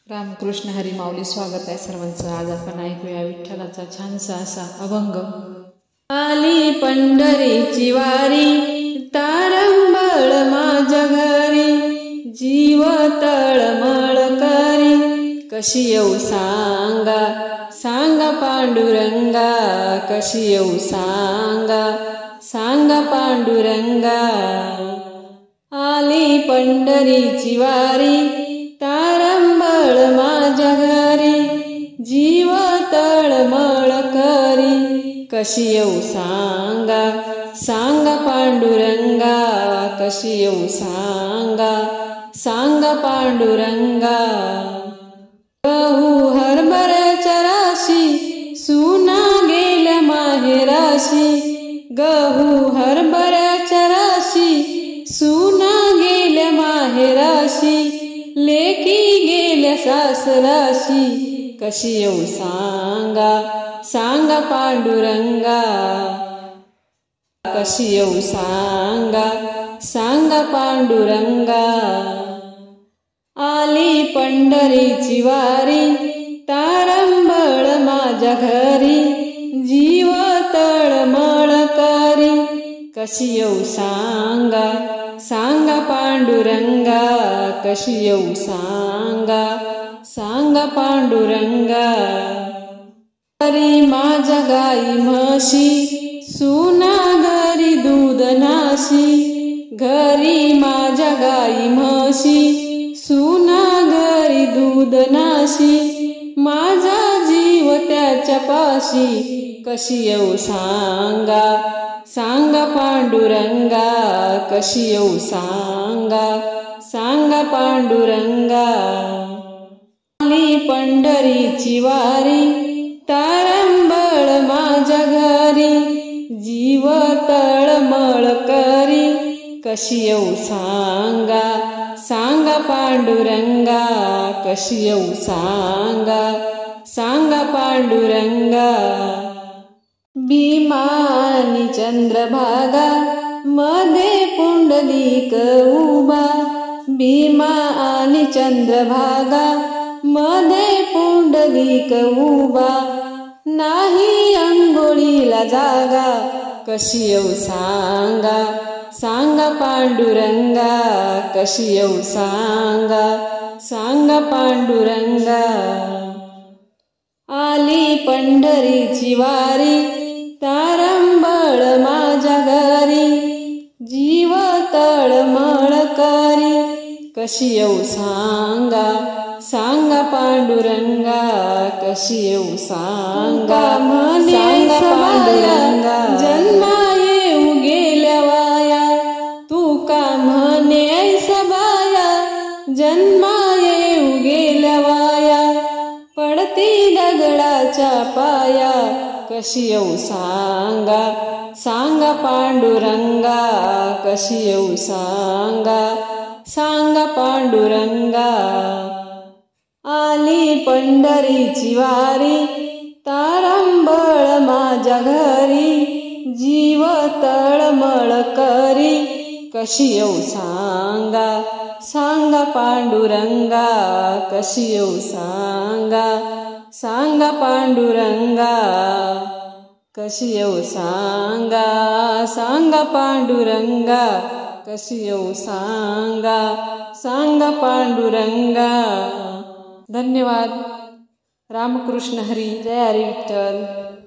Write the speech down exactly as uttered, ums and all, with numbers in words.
रामकृष्ण हरी माऊली. स्वागत आहे सर्वांचं. आज आपण ऐकूया विठ्ठलाचा छानसा असा अभंग. आली पंढरीची वारी, तारंबळ माझ्या घरी, जीव तळमळ करी, कशी येऊ सांगा सांगा पांडुरंगा, कशी येऊ सांगा सांगा पांडुरंगा. आली पंढरीची वारी, तारंबळ माझ्या घरी, जीव तळमळ करी, कशी येऊ सांगा सांगा पांडुरंगा, कशी येऊ सांगा सांगा पांडुरंगा. गहू हरभऱ्याच्या राशी, सुना गेल्या माहेराशी, गहू हरभऱ्याच्या राशी, सुना गेल्या माहेराशी, लेकी गेल्या सासराशी, कशी येऊ सांगा सांगा पांडुरंगा, कशी येऊ सांगा सांगा पांडुरंगा. आली पंढरीची वारी, तारंबळ माझ्या घरी, जीव तळमळ करी, कशी येऊ सांगा सांगा पांडुरंगा, कशी येऊ सांगा सांगा पांडुरंगा. घरी माझ्या गाई म्हशी, सुना घरी दूध नाशी, घरी माझ्या गाई म्हशी, सुना घरी दूध नाशी, माझा जीव त्याच्या पाशी, कशी येऊ सांगा सांगा पांडुरंगा, कशी येऊ सांगा सांगा पांडुरंगा. आली पंढरीची वारी, तारंबळ माझ्या घरी, जीव तळमळ करी, कशी येऊ सांगा सांगा पांडुरंगा, कशी येऊ सांगा सांगा पांडुरंगा. भीमा आणि चंद्रभागा, मध्ये पुंडलिक उभा, भीमा आणि चंद्रभागा, मध्ये पुंडलिक उभा, नाही अंघोळीला जागा, कशी येऊ सांगा सांगा पांडुरंगा, कशी येऊ सांगा सांगा पांडुरंगा. आली पंढरीची वारी, तारंबळ माझ्या घरी, जीव तळमळ करी, कशी येऊ सांगा सांगा पांडुरंगा, कशी येऊ सांगा सांगा पांडुरंगा. जन्मा येऊ गेल्या वाया, तू का म्हणे ऐसा बाया, जन्मा येऊ गेल्या वाया, पडती दगडाच्या पाया, कशी येऊ सांगा सांगा पांडुरंगा, कशी येऊ सांगा सांगा पांडुरंगा. आली पंढरीची वारी, तारंबळ माझ्या घरी, जीव तळमळ करी, कशी येऊ सांगा सांगा पांडुरंगा, कशी येऊ सांगा सांगा पांडुरंगा, कशी येऊ सांगा सांगा पांडुरंगा, कशी येऊ सांगा सांगा पांडुरंगा. धन्यवाद. रामकृष्ण हरी. जय हरी विठ्ठल.